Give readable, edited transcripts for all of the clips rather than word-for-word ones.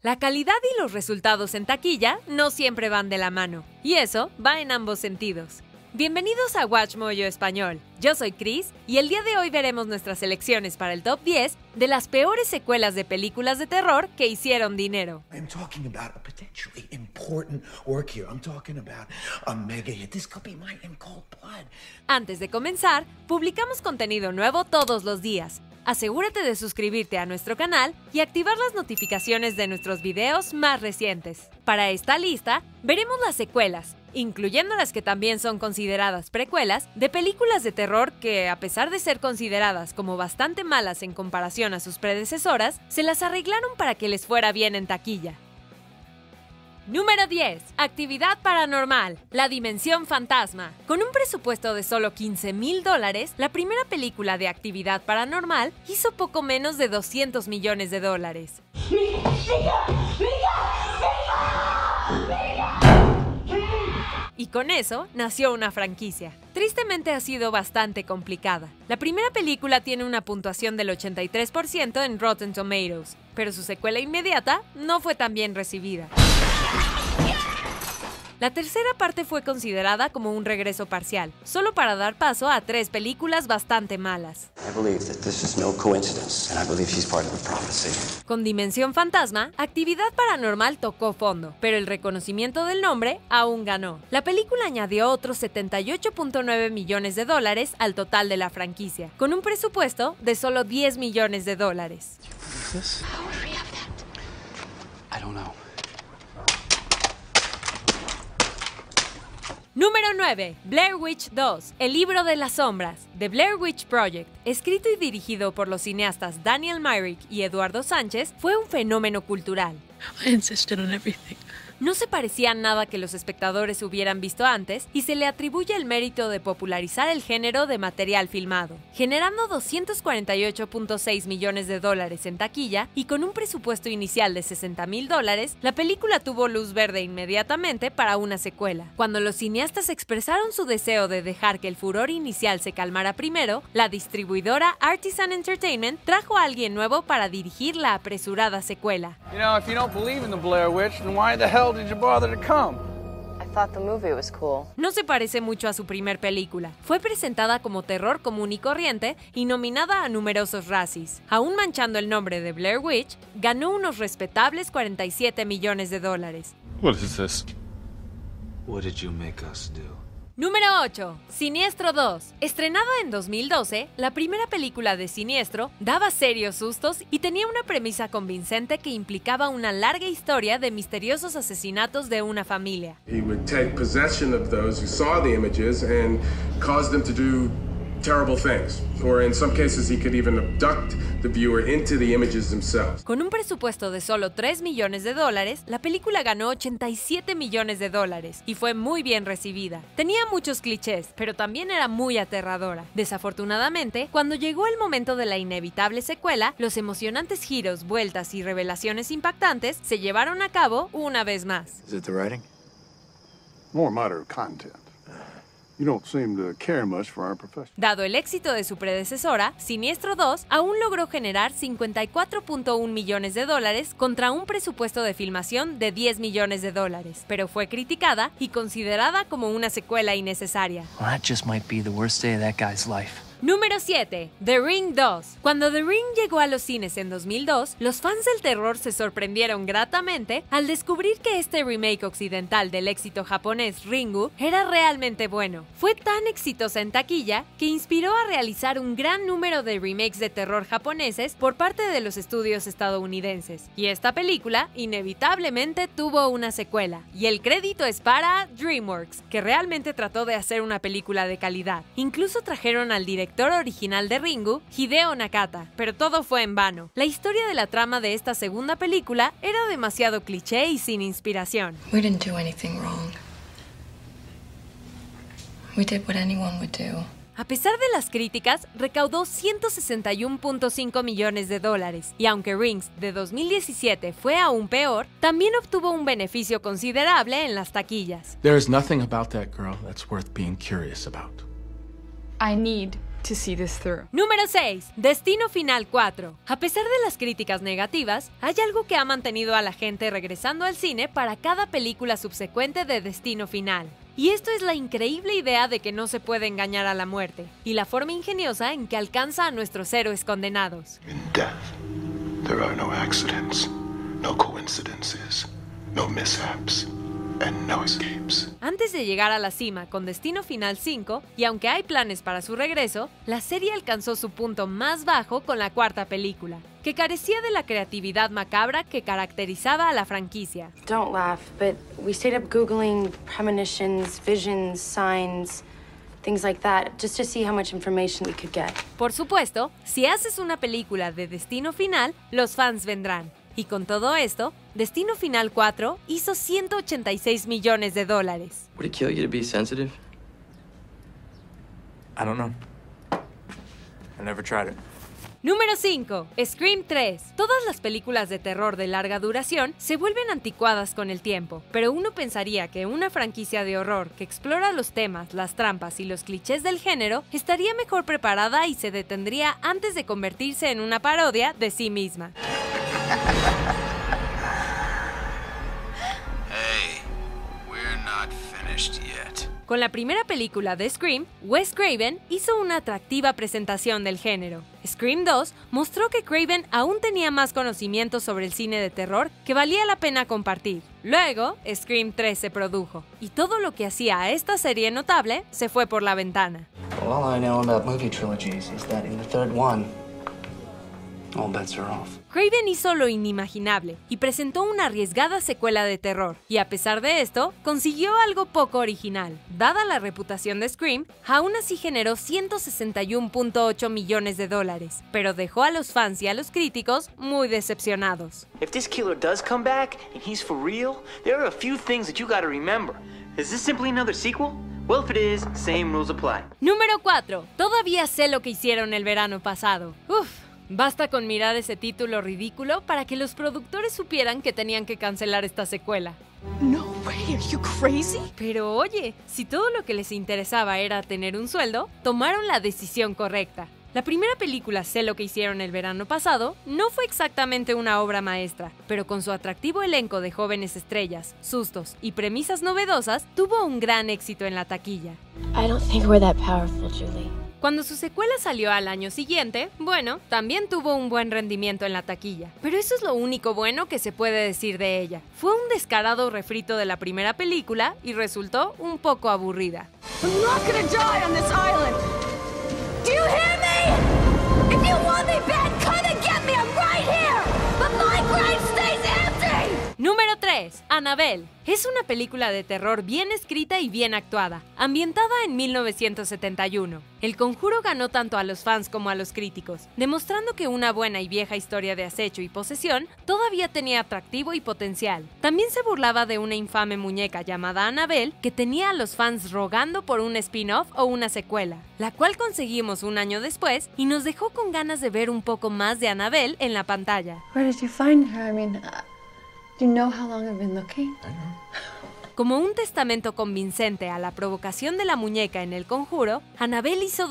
La calidad y los resultados en taquilla no siempre van de la mano, y eso va en ambos sentidos. Bienvenidos a WatchMojo Español. Yo soy Chris y el día de hoy veremos nuestras selecciones para el top 10 de las peores secuelas de películas de terror que hicieron dinero. I'm talking about a potentially important work here. I'm talking about a mega hit. This could be mine in cold blood. Antes de comenzar, publicamos contenido nuevo todos los días. Asegúrate de suscribirte a nuestro canal y activar las notificaciones de nuestros videos más recientes. Para esta lista, veremos las secuelas, incluyendo las que también son consideradas precuelas, de películas de terror que, a pesar de ser consideradas como bastante malas en comparación a sus predecesoras, se las arreglaron para que les fuera bien en taquilla. Número 10. Actividad Paranormal, La Dimensión Fantasma. Con un presupuesto de solo $15,000, la primera película de Actividad Paranormal hizo poco menos de $200 millones. Y con eso nació una franquicia. Tristemente ha sido bastante complicada. La primera película tiene una puntuación del 83% en Rotten Tomatoes, pero su secuela inmediata no fue tan bien recibida. La tercera parte fue considerada como un regreso parcial, solo para dar paso a 3 películas bastante malas. Con Dimensión Fantasma, Actividad Paranormal tocó fondo, pero el reconocimiento del nombre aún ganó. La película añadió otros $78.9 millones al total de la franquicia, con un presupuesto de solo $10 millones. Número 9. Blair Witch 2, El Libro de las Sombras. The Blair Witch Project, escrito y dirigido por los cineastas Daniel Myrick y Eduardo Sánchez, fue un fenómeno cultural. I insisted on everything. No se parecía a nada que los espectadores hubieran visto antes y se le atribuye el mérito de popularizar el género de material filmado, generando $248.6 millones en taquilla y con un presupuesto inicial de $60,000, la película tuvo luz verde inmediatamente para una secuela. Cuando los cineastas expresaron su deseo de dejar que el furor inicial se calmara primero, la distribuidora Artisan Entertainment trajo a alguien nuevo para dirigir la apresurada secuela. You know, if you don't believe in the Blair Witch, then why the hell did you bother to come? I thought the movie was cool. No se parece mucho a su primer película. Fue presentada como terror común y corriente y nominada a numerosos Razzies. Aún manchando el nombre de Blair Witch, ganó unos respetables $47 millones. What is this? What did you make us do? Número 8. Siniestro 2. Estrenada en 2012, la primera película de Siniestro daba serios sustos y tenía una premisa convincente que implicaba una larga historia de misteriosos asesinatos de una familia. He would take possession of those who saw the images and cause them to do terrible things, or in some cases he could even abduct the viewer into the images themselves. Con un presupuesto de solo $3 millones, la película ganó $87 millones y fue muy bien recibida. Tenía muchos clichés, pero también era muy aterradora. Desafortunadamente, cuando llegó el momento de la inevitable secuela, los emocionantes giros, vueltas y revelaciones impactantes se llevaron a cabo una vez más. Is it the writing? More matter of content. You don't seem to care much for our profession. Dado el éxito de su predecesora, Siniestro 2 aún logró generar $54.1 millones contra un presupuesto de filmación de $10 millones, pero fue criticada y considerada como una secuela innecesaria. Well, that just might be the worst day of that guy's life. Número 7. The Ring 2. Cuando The Ring llegó a los cines en 2002, los fans del terror se sorprendieron gratamente al descubrir que este remake occidental del éxito japonés Ringu era realmente bueno. Fue tan exitosa en taquilla que inspiró a realizar un gran número de remakes de terror japoneses por parte de los estudios estadounidenses. Y esta película inevitablemente tuvo una secuela. Y el crédito es para DreamWorks, que realmente trató de hacer una película de calidad. Incluso trajeron al director original de Ringu, Hideo Nakata, pero todo fue en vano. La historia de la trama de esta segunda película era demasiado cliché y sin inspiración. We didn't do anything wrong. We did what anyone would do. A pesar de las críticas, recaudó $161.5 millones y aunque Rings de 2017 fue aún peor, también obtuvo un beneficio considerable en las taquillas. There is nothing about that girl that's worth being curious about. I need to see this through. Número 6. Destino Final 4. A pesar de las críticas negativas, hay algo que ha mantenido a la gente regresando al cine para cada película subsecuente de Destino Final. Y esto es la increíble idea de que no se puede engañar a la muerte, y la forma ingeniosa en que alcanza a nuestros héroes condenados. In death, there are no accidents, no coincidences, no mishaps, and no escapes. Antes de llegar a la cima con Destino Final 5, y aunque hay planes para su regreso, la serie alcanzó su punto más bajo con la cuarta película, que carecía de la creatividad macabra que caracterizaba a la franquicia. Don't laugh, but we stayed up Googling premonitions, visions, signs, things like that, just to see how much information we could get. Por supuesto, si haces una película de Destino Final, los fans vendrán. Y con todo esto, Destino Final 4 hizo $186 millones. Would it kill you to be sensitive? I don't know. I never tried it. Número 5. Scream 3. Todas las películas de terror de larga duración se vuelven anticuadas con el tiempo, pero uno pensaría que una franquicia de horror que explora los temas, las trampas y los clichés del género estaría mejor preparada y se detendría antes de convertirse en una parodia de sí misma. Hey, we're not finished yet. Con la primera película de Scream, Wes Craven hizo una atractiva presentación del género. Scream 2 mostró que Craven aún tenía más conocimiento sobre el cine de terror que valía la pena compartir. Luego, Scream 3 se produjo, y todo lo que hacía a esta serie notable se fue por la ventana. All I know about movie trilogies is that in the third one, all bets are off. Craven hizo lo inimaginable y presentó una arriesgada secuela de terror, y a pesar de esto, consiguió algo poco original. Dada la reputación de Scream, aún así generó $161.8 millones, pero dejó a los fans y a los críticos muy decepcionados. If this killer does come back and he's for real, there are a few things that you gotta remember. Is this simply another sequel? Well, if it is, same rules apply. Número 4. Todavía sé lo que hicieron el verano pasado. Basta con mirar ese título ridículo para que los productores supieran que tenían que cancelar esta secuela. No way, are you crazy? Pero oye, si todo lo que les interesaba era tener un sueldo, tomaron la decisión correcta. La primera película, Sé lo que hicieron el verano pasado, no fue exactamente una obra maestra, pero con su atractivo elenco de jóvenes estrellas, sustos y premisas novedosas, tuvo un gran éxito en la taquilla. I don't think we're that powerful, Julie. Cuando su secuela salió al año siguiente, bueno, también tuvo un buen rendimiento en la taquilla. Pero eso es lo único bueno que se puede decir de ella. Fue un descarado refrito de la primera película y resultó un poco aburrida. I'm not gonna die on this island. Do you hear me? If you want me back, come and get me. I'm right here. But my grave stays empty. Número 3. Annabelle. Es una película de terror bien escrita y bien actuada, ambientada en 1971. El Conjuro ganó tanto a los fans como a los críticos, demostrando que una buena y vieja historia de acecho y posesión todavía tenía atractivo y potencial. También se burlaba de una infame muñeca llamada Annabelle que tenía a los fans rogando por un spin-off o una secuela, la cual conseguimos un año después y nos dejó con ganas de ver un poco más de Annabelle en la pantalla. Where did you find her? I mean, do you know how long I've been looking? Como un testamento convincente a la provocación de la muñeca en El Conjuro, Annabelle hizo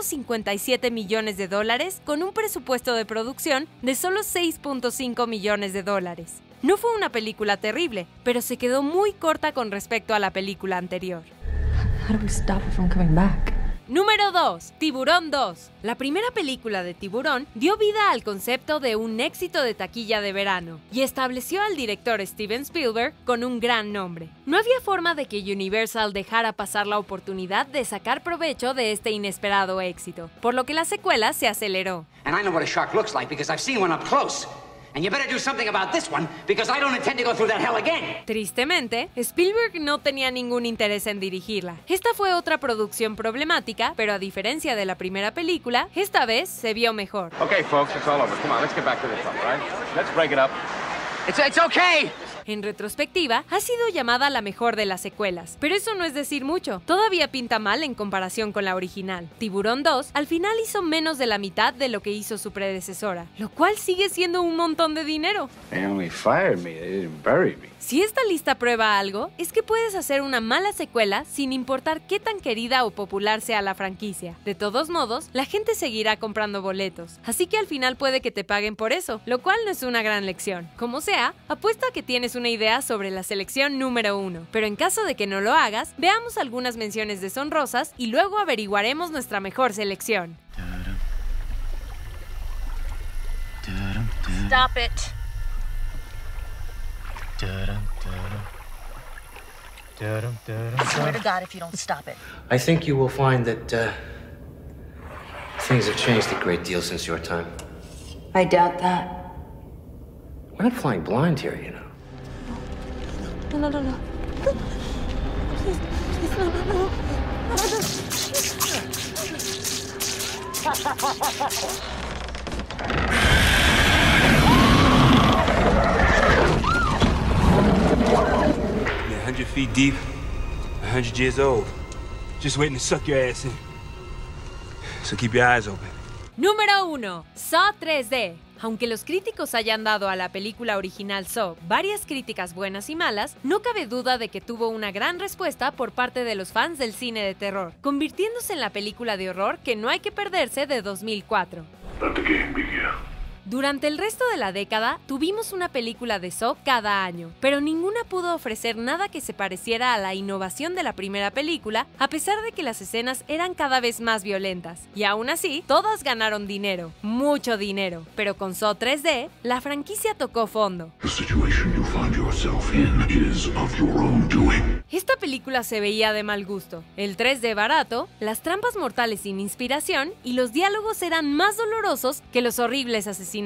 $257 millones con un presupuesto de producción de solo $6.5 millones. No fue una película terrible, pero se quedó muy corta con respecto a la película anterior. How do we stop it from coming back? Número 2. Tiburón 2. La primera película de Tiburón dio vida al concepto de un éxito de taquilla de verano y estableció al director Steven Spielberg con un gran nombre. No había forma de que Universal dejara pasar la oportunidad de sacar provecho de este inesperado éxito, por lo que la secuela se aceleró. And I know what a shark looks like because I've seen one up close. And you better do something about this one because I don't intend to go through that hell again. Tristemente, Spielberg no tenía ningún interés en dirigirla. Esta fue otra producción problemática, pero a diferencia de la primera película, esta vez se vio mejor. Okay, folks, it's all over. Come on, let's get back to this one, all right? Let's break it up. It's okay. En retrospectiva, ha sido llamada la mejor de las secuelas, pero eso no es decir mucho. Todavía pinta mal en comparación con la original. Tiburón 2 al final hizo menos de la mitad de lo que hizo su predecesora, lo cual sigue siendo un montón de dinero. They only fired me, they didn't bury me. Si esta lista prueba algo, es que puedes hacer una mala secuela sin importar qué tan querida o popular sea la franquicia. De todos modos, la gente seguirá comprando boletos, así que al final puede que te paguen por eso, lo cual no es una gran lección. Como sea, apuesto a que tienes una idea sobre la selección número 1, pero en caso de que no lo hagas, veamos algunas menciones deshonrosas y luego averiguaremos nuestra mejor selección. Stop it. I swear to God if you don't stop it. I think you will find that things have changed a great deal since your time. I doubt that. We're not flying blind here, you know. No. Please, no. Yeah, 100 feet deep, 100 years old. Just waiting to suck your ass in. So keep your eyes open. Número 1. Saw 3D. Aunque los críticos hayan dado a la película original Saw varias críticas buenas y malas, no cabe duda de que tuvo una gran respuesta por parte de los fans del cine de terror, convirtiéndose en la película de horror que no hay que perderse de 2004. Let the game begin. Durante el resto de la década, tuvimos una película de Saw cada año, pero ninguna pudo ofrecer nada que se pareciera a la innovación de la primera película, a pesar de que las escenas eran cada vez más violentas. Y aún así, todas ganaron dinero, mucho dinero. Pero con Saw 3D, la franquicia tocó fondo. The situation you find yourself in is of your own doing. Esta película se veía de mal gusto, el 3D barato, las trampas mortales sin inspiración y los diálogos eran más dolorosos que los horribles asesinatos.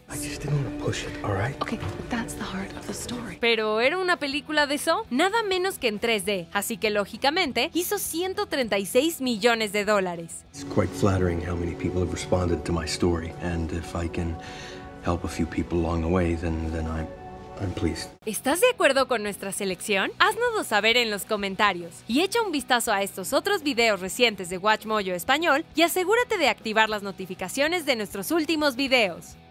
Okay, that's the heart of the story. Pero era una película de Saw, nada menos que en 3D, así que lógicamente hizo 136 millones de dólares. It's quite flattering how many people have responded to my story, and if I can help a few people along the way, then I'm pleased. ¿Estás de acuerdo con nuestra selección? Haznoslo saber en los comentarios. Y echa un vistazo a estos otros videos recientes de WatchMojo Español y asegúrate de activar las notificaciones de nuestros últimos videos.